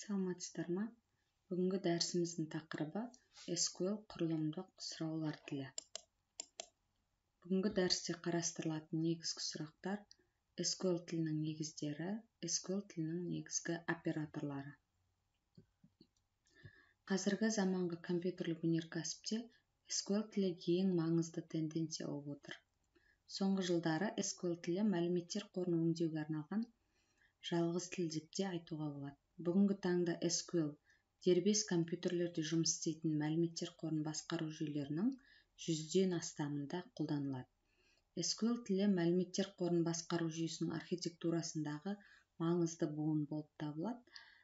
Саламатсыздар ма? Бүгінгі дәрісіміздің тақырыбы SQL құрылымдық сұраулар тілі. Бүгінгі дәрісте қарастырылатын негізгі сұрақтар: SQL тілінің негіздері, SQL тілінің негізгі операторлары. Қазіргі заманғы компьютерлік өнеркәсіпте SQL тілі ең маңызды тенденция болып отыр. Соңғы жылдары SQL тілі мәліметтер қорын өңдеуге арналған жалғыз тіл деп те айтуға болады. Бүгінгі таңда SQL дербес компьютерлерде жұмыс істейтін мәліметтер қорын басқару жүйелерінің 100-ден астамында қолданылады. SQL тілі мәліметтер қорын басқару жүйесінің архитектурасындағы маңызды буын болып табылады.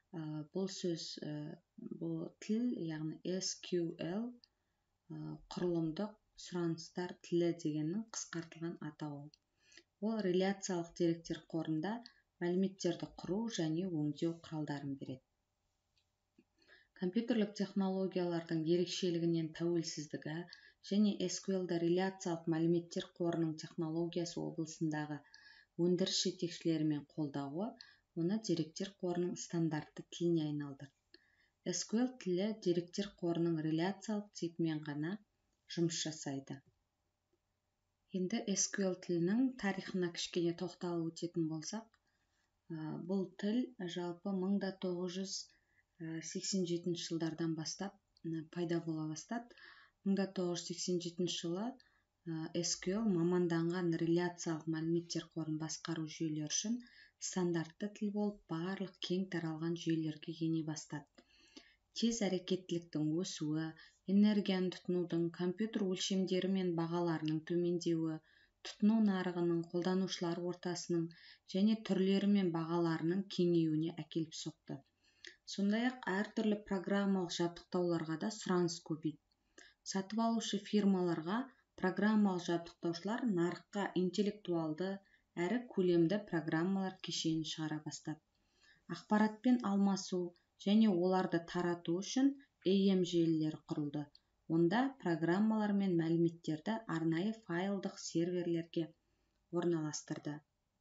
Бұл тіл, яғни SQL құрылымдық сұраныстар тілі дегеннің қысқартылған атауы. Ол реляциялық деректер қорында мәліметтерді құру және өңдеу құралдарын береді. Компьютерлік технологиялардың ерекшелігінен тәуелсіздігі және SQL-да реляциялық мәліметтер қорының технологиясы облысындағы өндіріс жетекшілерімен қолдауы оны деректер қорының стандартты тіліне айналдырды. SQL тілі деректер қорының реляциялық типімен ғана жұмыс жасайды. Енді SQL тілінің тарихына кішкене тоқталып өтетін болсақ, бұл тіл жалпы 1987 жылдардан бастап пайда бола бастады. 1987 жылы SQL маманданған реляциялық мәліметтер қорын басқару жүйелері үшін стандартты тіл болып барлық кең таралған жүйелерге ене бастады. Тез әрекеттіліктің өсуі, энергияны тұтынудың, компьютер өлшемдері мен бағаларының төмендеуі, тұтыну нарығының, қолданушылар ортасының және түрлері мен бағаларының кеңеюіне әкеліп соқты. Сондай-ақ әртүрлі программалық жабдықтауларға да сұраныс көбейді. Сатып алушы фирмаларға программалық жабдықтаушылар нарыққа интеллектуалды әрі көлемді программалар кешенін шығара бастады. Ақпаратпен алмасу және оларды тарату үшін AM желілері құрылды. Онда программалар мен мәліметтерді арнайы файлдық серверлерге орналастырды.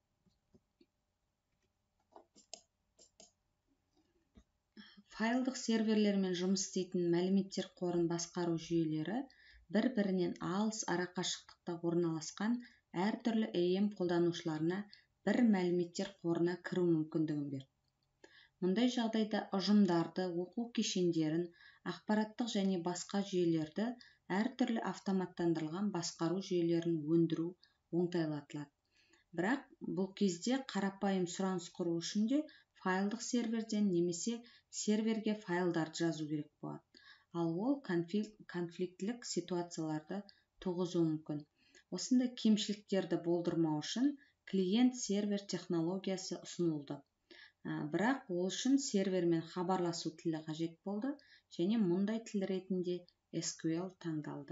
Файлдық серверлермен жұмыс істейтін мәліметтер қорын басқару жүйелері бір-бірінен алыс арақашықтықта орналасқан әртүрлі AM қолданушыларына бір мәліметтер қорына кіру мүмкіндігін берді. Мұндай жағдайда ұжымдарды, оқу кешендерін, ақпараттық және басқа жүйелерді әртүрлі автоматтандырылған басқару жүйелерін өндіру оңтайлатылады. Бірақ бұл кезде қарапайым сұраныс құру үшін де файлдық серверден немесе серверге файлдарды жазу керек болады. Ал ол конфликтілік ситуацияларды туғызуы мүмкін. Осындай кемшіліктерді болдырмау үшін клиент-сервер технологиясы ұсынылды. Бірақ ол үшін сервермен хабарласу тілі қажет болды және мұндай тіл ретінде SQL таңдалды.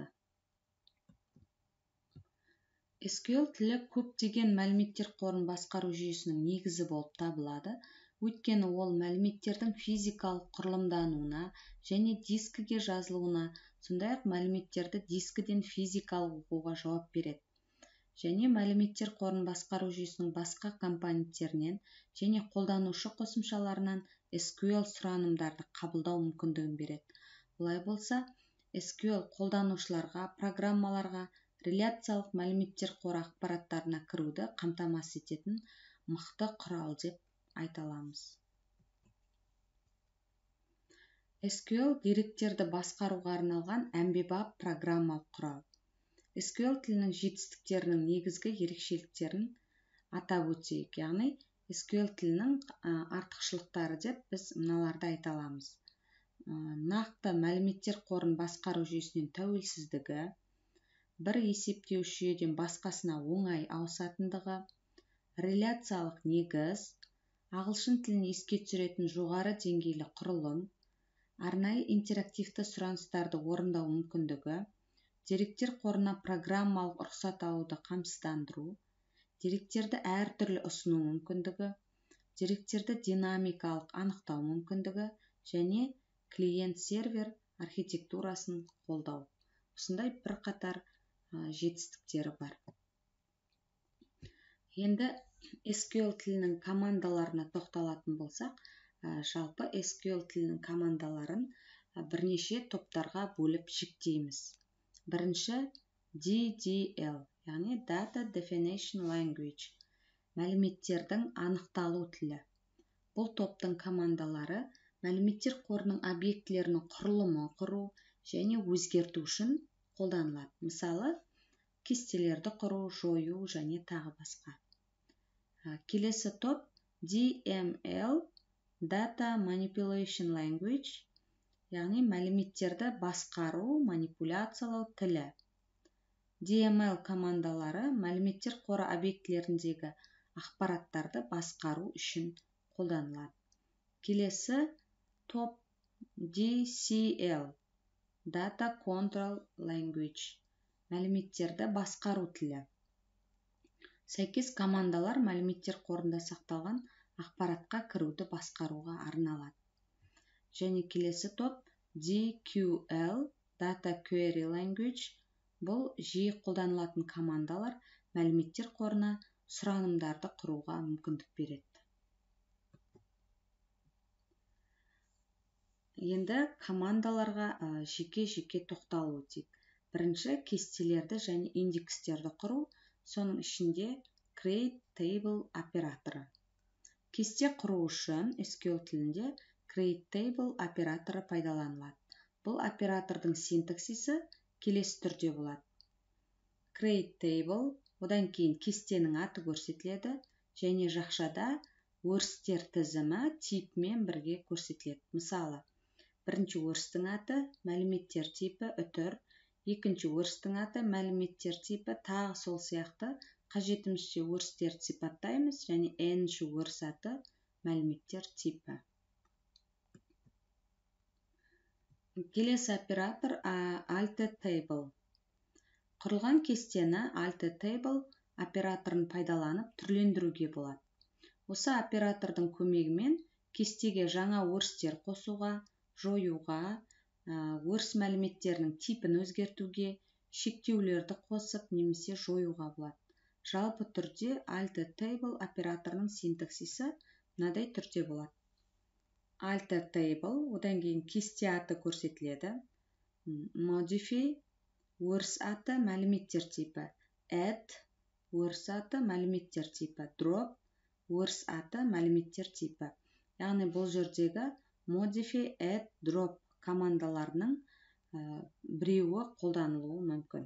SQL тілі көптеген мәліметтер қорын басқару жүйесінің негізі болып табылады, өйткені ол мәліметтердің физикалық құрылымдануына және дискіге жазылуына, сондай-ақ мәліметтерді дискіден физикалық оқуға жауап береді. Және мәліметтер қорын басқару жүйесінің басқа компоненттерінен және қолданушы қосымшаларынан SQL сұранымдарды қабылдау мүмкіндігін береді. Бұлай болса, SQL қолданушыларға, программаларға, реляциялық мәліметтер қоры ақпараттарына кіруді қамтамасыз ететін мықты құрал деп айта аламыз. SQL деректерді басқаруға арналған әмбебап программалық құрал. SQL тілінің жетістіктерінің негізгі ерекшеліктерін атап өтейік, яғни SQL тілінің артықшылықтары деп біз мыналарды айта аламыз. Нақты мәліметтер қорын басқару жүйесінен тәуелсіздігі, бір есептеуіш жүйеден басқасына оңай ауысатындығы, реляциялық негіз, ағылшын тілін еске түсіретін жоғары деңгейлі құрылым, арнайы интерактивті сұраныстарды орындау мүмкіндігі, деректер қорына программалық рұқсат алуды қамсыздандыру, деректерді әртүрлі ұсыну мүмкіндігі, деректерді динамикалық анықтау мүмкіндігі және клиент-сервер архитектурасын қолдау. Осындай бірқатар жетістіктері бар. Енді SQL тілінің командаларына тоқталатын болсақ, Жалпы SQL тілінің командаларын бірнеше топтарға бөліп жіктейміз. Бірінші DDL, яғни Data Definition Language, мәліметтердің анықталу тілі. Бұл топтың командалары мәліметтер қорының объектілерінің құрылымын құру және өзгерту үшін қолданылады. Мысалы, кестелерді құру, жою және тағы басқа. Келесі топ DML, Data Manipulation Language, яғни мәліметтерді басқару, манипуляциялау тілі. DML командалары мәліметтер қоры объектілеріндегі ақпараттарды басқару үшін қолданылады. Келесі топ DCL, Data Control Language, мәліметтерді басқару тілі. Сәйкес командалар мәліметтер қорында сақталған ақпаратқа кіруді басқаруға арналады. Және келесі топ DQL, Data Query Language, бұл жиі қолданылатын командалар мәліметтер қорына сұранымдарды құруға мүмкіндік береді. Енді командаларға жеке-жеке тоқталу өтейік. Бірінші кестелерді және индекстерді құру, соның ішінде Create Table операторы. Кесте құру үшін SQL тілінде Create Table операторы пайдаланылады. Бұл оператордың синтаксисі келесі түрде болады. Create Table, одан кейін кестенің аты көрсетіледі және жақшада өрістер тізімі типмен бірге көрсетіледі. Мысалы, бірінші өрістің аты мәліметтер типі үтір, екінші өрістің аты мәліметтер типі, тағы сол сияқты қажетімізше өрістерді сипаттаймыз және n-ші өріс аты мәліметтер типі. Келесі оператор Alter Table. Құрылған кестені Alter Table операторын пайдаланып түрлендіруге болады. Осы оператордың көмегімен кестеге жаңа өрістер қосуға, жоюға, өріс мәліметтерінің типін өзгертуге, шектеулерді қосып немесе жоюға болады. Жалпы түрде Alter Table операторының синтаксисі мынадай түрде болады. Alter Table, одан кейін кесте аты көрсетіледі. Modify, өріс аты мәліметтер типі. Add, өріс аты мәліметтер типі. Drop, өріс аты мәліметтер типі. Яғни бұл жердегі Modify, Add, Drop командаларының біреуі қолданылуы мүмкін.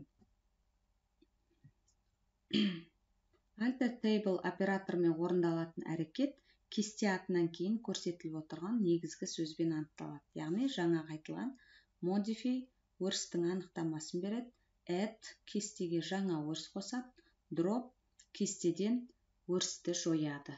Alter Table операторымен орындалатын әрекет кесте атынан кейін көрсетіліп отырған негізгі сөзбен анықталады. Яғни жаңа айтылған Modify өрістің анықтамасын береді, Add кестеге жаңа өріс қосады, Drop кестеден өрісті жояды.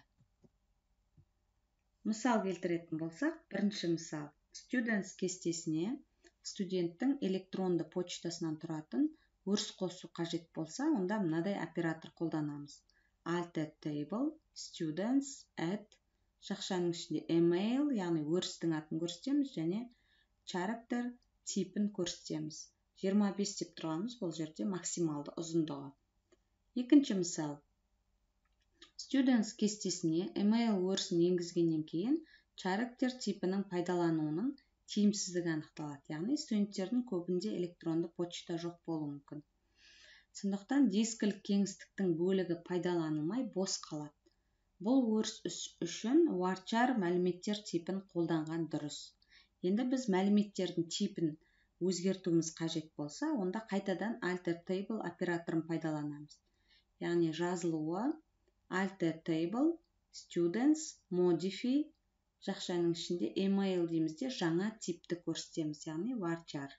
Мысал келтіретін болсақ, бірінші мысал. Students кестесіне студенттің электронды почтасынан тұратын өріс қосу қажет болса, онда мынадай оператор қолданамыз. Alter Table, Students, Add, жақшаның ішінде email, яғни өрістің атын көрсетеміз және character типін көрсетеміз. 25 деп тұрғанымыз бұл жерде максималды ұзындығы. Екінші мысал. Students кестесіне email өрісін енгізгеннен кейін character типінің пайдалануының тиімсіздігі анықталады. Яғни студенттердің көбінде электронды почта жоқ болуы мүмкін. Сондықтан дискілік кеңістіктің бөлігі пайдаланылмай бос қалады. Бұл өріс үшін varchar мәліметтер типін қолданған дұрыс. Енді біз мәліметтердің типін өзгертуіміз қажет болса, онда қайтадан Alter Table операторын пайдаланамыз. Яғни жазылуы Alter Table, Students, Modify, жақшаның ішінде email деймізде жаңа типті көрсетеміз, яғни varchar.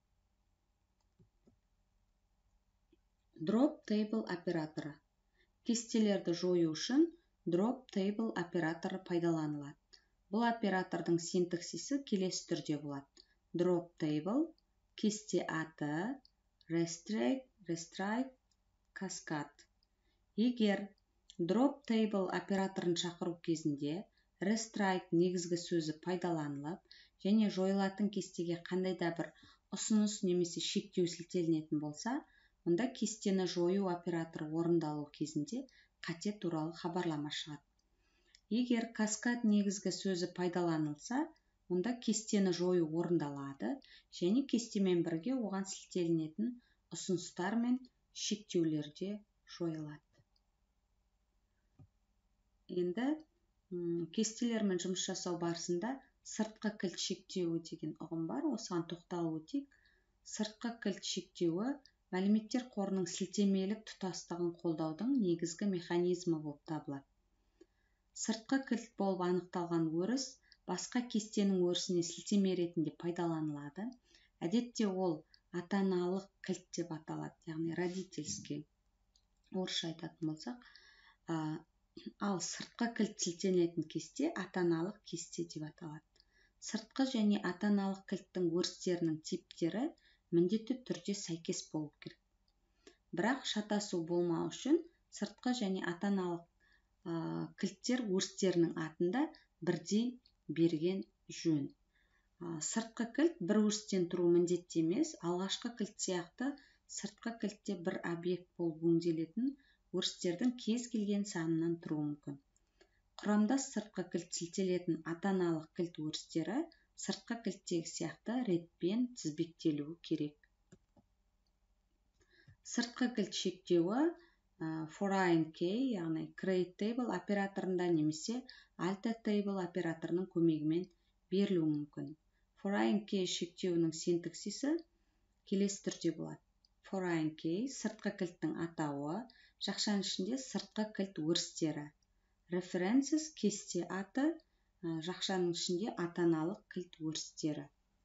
Drop Table операторы. Кестелерді жою үшін Drop Table операторы пайдаланылады. Бұл оператордың синтаксисі келесі түрде болады. Drop Table, кесте аты, restrict, cascade. Егер Drop Table операторын шақыру кезінде restrict негізгі сөзі пайдаланылып және жойылатын кестеге қандай да бір ұсыныс немесе шектеу сілтеленетін болса, онда кестені жою операторы орындалу кезінде қате туралы хабарлама шығады. Егер каскад негізгі сөзі пайдаланылса, онда кестені жою орындалады және кестемен бірге оған сілтеленетін ұсыныстар мен шектеулер де жойылады. Енді кестелермен жұмыс жасау барысында сыртқы кілт шектеуі деген ұғым бар. Осыған тоқталып өтейік. Сыртқы кілт шектеуі мәліметтер қорының сілтемелік тұтастығын қолдаудың негізгі механизмі болып табылады. Сыртқы кілт болып анықталған өріс басқа кестенің өрісіне сілтеме ретінде пайдаланылады. Әдетте ол ата-аналық кілт деп аталады, яғни родительский. Орысша айтатын болсақ, ал сыртқы кілт сілтенетін кесте ата-аналық кесте деп аталады. Сыртқы және ата-аналық кілттің өрістерінің типтері міндетті түрде сәйкес болу керек. Бірақ шатасу болмау үшін сыртқы және ата-аналық кілттер өрістерінің атында бірдей берген жөн. Сыртқы кілт бір өрістен тұру міндетті емес, алғашқы кілт сияқты сыртқы кілтте бір объект болып өңделетін өрістердің кез келген санынан тұруы мүмкін. Құрамдас сыртқы кілт сілтелетін ата-аналық кілт өрістері сыртқы кілттегі сияқты ретпен тізбектелуі керек. Сыртқы кілт шектеуі foreign key, яғни create table операторында немесе alter table операторының көмегімен берілуі мүмкін. Foreign key шектеуінің синтаксисі келесі түрде болады. Foreign key сыртқы кілттің атауы, жақшаның ішінде сыртқы кілт өрістері. References кесте аты, жақшаның ішінде ата-аналық кілт өрістері.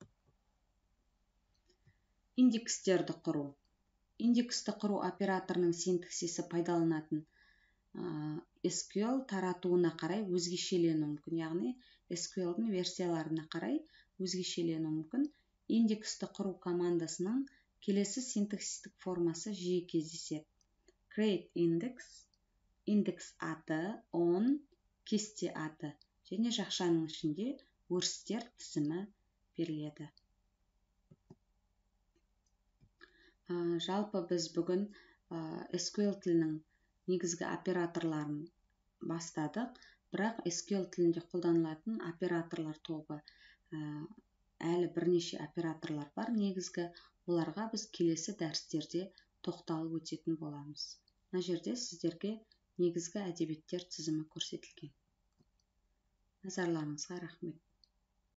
Индекстерді құру. Индексті құру операторының синтаксисі пайдаланатын SQL таратуына қарай өзгешеленуі мүмкін, яғни SQL-дің версияларына қарай өзгешеленуі мүмкін. Индексті құру командасының келесі синтаксистік формасы жиі кездеседі. Create index, индекс аты, on, кесте аты және жақшаның ішінде өрістер тізімі беріледі. Жалпы біз бүгін SQL тілінің негізгі операторларын бастадық, бірақ SQL тілінде қолданылатын операторлар тобы әлі бірнеше операторлар бар. Негізгі оларға біз келесі дәрістерде тоқталып өтетін боламыз. Мына жерде сіздерге негізгі әдебиеттер тізімі көрсетілген. Назарларыңызға рахмет.